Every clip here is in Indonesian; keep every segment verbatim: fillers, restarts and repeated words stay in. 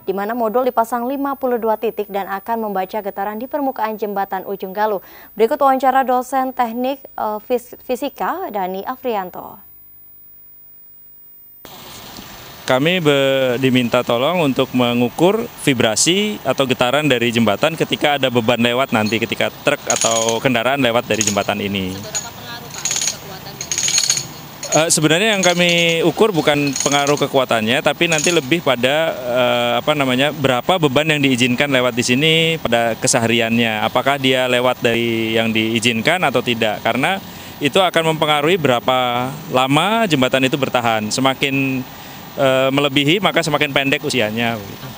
di mana modul dipasang lima puluh dua titik dan akan membaca getaran di permukaan jembatan Ujung Galuh. Berikut wawancara dosen teknik uh, fisika Dani Afrianto. Kami diminta tolong untuk mengukur vibrasi atau getaran dari jembatan ketika ada beban lewat nanti, ketika truk atau kendaraan lewat dari jembatan ini. Seberapa pengaruh Pak untuk kekuatan dari jembatan ini? Uh, sebenarnya yang kami ukur bukan pengaruh kekuatannya, tapi nanti lebih pada uh, apa namanya berapa beban yang diizinkan lewat di sini pada kesehariannya. Apakah dia lewat dari yang diizinkan atau tidak? Karena itu akan mempengaruhi berapa lama jembatan itu bertahan. Semakin E, melebihi maka semakin pendek usianya.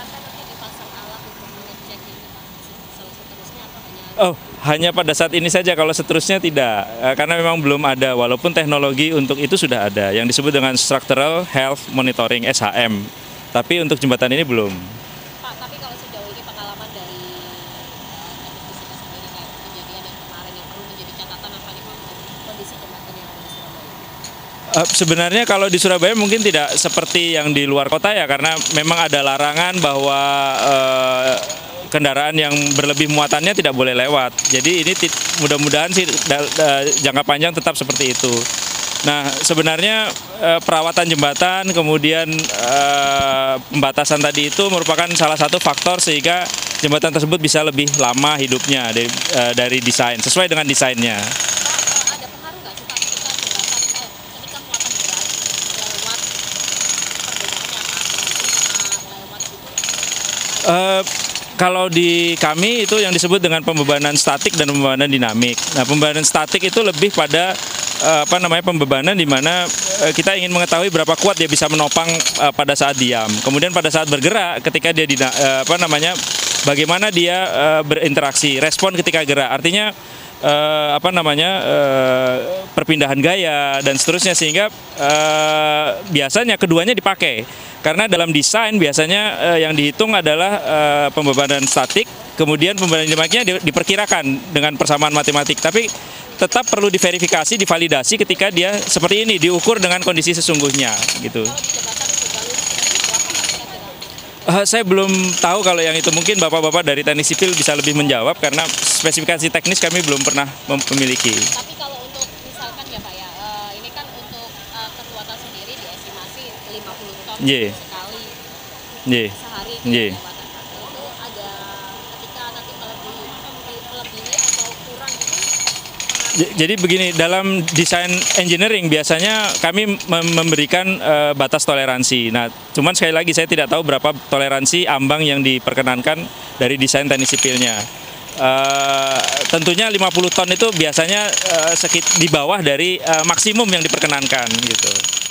Oh, hanya pada saat ini saja, kalau seterusnya tidak, e, karena memang belum ada, walaupun teknologi untuk itu sudah ada, yang disebut dengan Structural Health Monitoring S H M, tapi untuk jembatan ini belum. Pak, tapi kalau sejauh ini pengalaman dari teknik fisika sendiri kayak kejadian yang kemarin yang perlu menjadi catatan apa nih Pak, kondisi jembatan yang ada di Surabaya? Uh, sebenarnya kalau di Surabaya mungkin tidak seperti yang di luar kota ya, karena memang ada larangan bahwa uh, kendaraan yang berlebih muatannya tidak boleh lewat. Jadi ini mudah-mudahan sih da, da, jangka panjang tetap seperti itu. Nah, sebenarnya uh, perawatan jembatan kemudian uh, pembatasan tadi itu merupakan salah satu faktor sehingga jembatan tersebut bisa lebih lama hidupnya dari, uh, dari desain, sesuai dengan desainnya. Uh, kalau di kami itu yang disebut dengan pembebanan statik dan pembebanan dinamik. Nah, pembebanan statik itu lebih pada uh, apa namanya pembebanan di mana uh, kita ingin mengetahui berapa kuat dia bisa menopang uh, pada saat diam. Kemudian pada saat bergerak, ketika dia dina, uh, apa namanya bagaimana dia uh, berinteraksi, respon ketika gerak. Artinya uh, apa namanya uh, perpindahan gaya dan seterusnya, sehingga uh, biasanya keduanya dipakai. Karena dalam desain biasanya eh, yang dihitung adalah eh, pembebanan statik, kemudian pembebanan dinamiknya di, diperkirakan dengan persamaan matematik. Tapi tetap perlu diverifikasi, divalidasi ketika dia seperti ini, diukur dengan kondisi sesungguhnya, gitu. Uh, saya belum tahu kalau yang itu, mungkin bapak-bapak dari teknik sipil bisa lebih menjawab karena spesifikasi teknis kami belum pernah memiliki. Tapi kalau untuk misalkan ya Pak ya, uh, ini kan untuk uh, kekuatan sendiri diestimasi lima puluh ton yeah. sekali yeah. sehari yeah. itu ada ketika nanti melebihi melebihi atau kurang itu. Jadi begini, dalam desain engineering biasanya kami memberikan uh, batas toleransi. Nah, cuman sekali lagi saya tidak tahu berapa toleransi ambang yang diperkenankan dari desain teknik sipilnya. Uh, tentunya lima puluh ton itu biasanya uh, sekit di bawah dari uh, maksimum yang diperkenankan gitu.